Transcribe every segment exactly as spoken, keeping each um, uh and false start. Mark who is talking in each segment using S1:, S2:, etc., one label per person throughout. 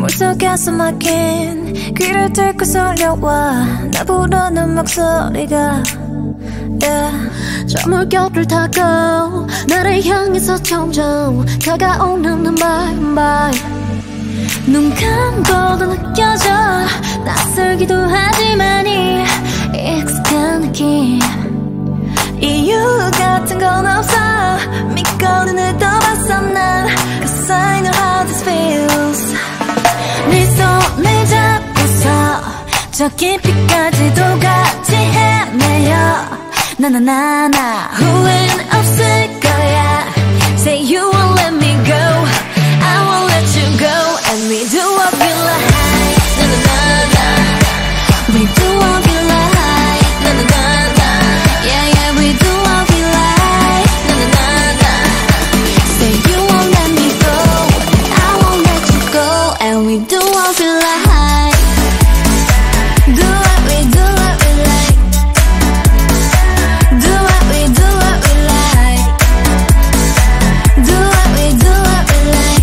S1: 속에서 막힌 귀를 뚫고 설려와 나 부르는 목소리가 yeah.
S2: 저 물결을 타고 나를 향해서 점점 다가오는 my my
S1: 눈 감고도 느껴져 낯설기도 하지만 이 익숙한 느낌 이유 같은 건 없어 믿고 눈을 떠봤어 난 Cause I know how this feels 네 손을 잡고서 저 깊이까지도 같이 헤매요 나나나나 후회는 없을 거야 Say you won't let me go I won't let you go And we do what we like 나나나나 We do what we like 나나나나 Yeah yeah we do what we like 나나나나 Say you won't let me go I won't let you go And we do what we like Do what we do what we like Do what we do what we like Do what we do what we like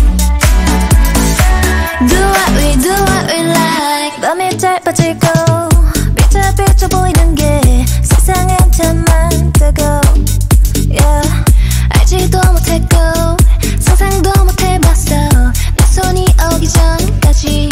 S1: Do what we do what we like 밤이 짧아지고 비쳐 비쳐 보이는 게 세상엔 참 많다고 yeah. 알지도 못했고 상상도 못해봤어 내 손이 오기 전까지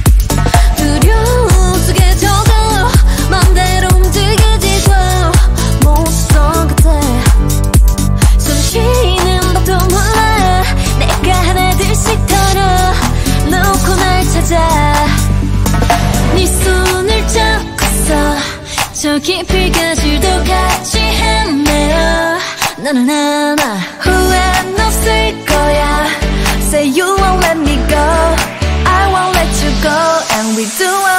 S1: 두려움 속에 젖어 맘대로 움직이지도 못했어 그때 숨 쉬는 법도 몰라 내가 하나둘씩 털어놓고 날 찾아 네 손을 잡고서 저 깊이까지도 같이 헤매어 나나나나 후회는 없을 거야 Say you won't let me go I won't let you go And we do